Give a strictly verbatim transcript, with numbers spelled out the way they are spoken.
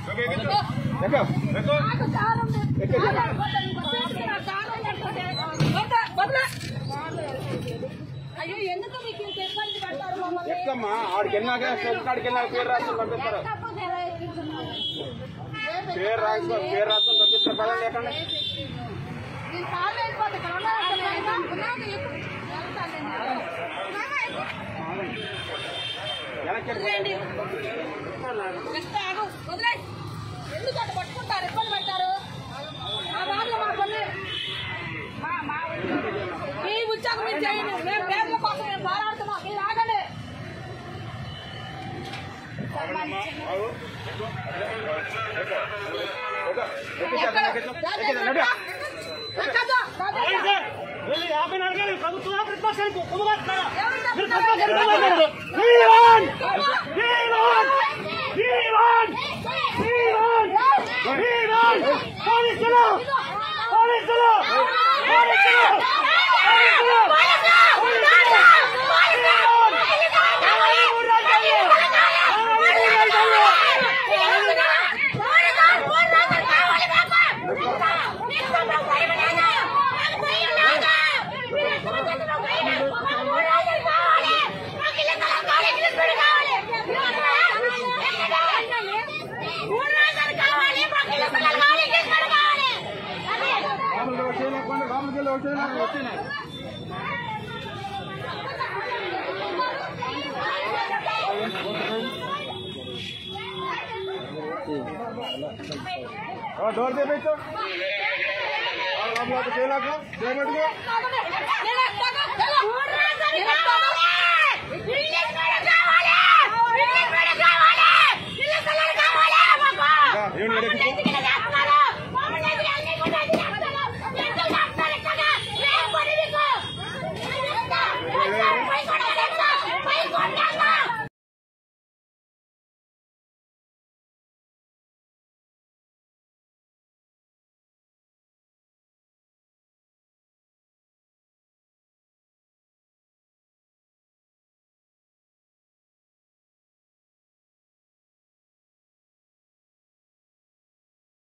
అయ్యో ఎందుకు మీకు ఇబ్బంది పడతారు? ఎక్కమ్మా ఆడికి వెళ్ళాక కాడికి వెళ్ళాక పేరు రాసుకొని పంపిస్తారు. పేరు రాసుకో పేరు రాసుకొని పంపిస్తారు. పదం లేకుండా ఎందుకంటే పట్టుకుంటారు, ఇబ్బంది పడతారు. ఆ బాధలో మా కొన్ని మీ ఉద్యోగం మీరు చేయండి. మేము పేర్ల కోసం మేము పోరాడుతున్నాం. మీరు ఆగండి. యాభై నాలుగు ప్రభుత్వం ప్రతిపక్షానికి పోలీసులు పోలీసులు डोर दे बेचो हम लोग केला को दे बेटो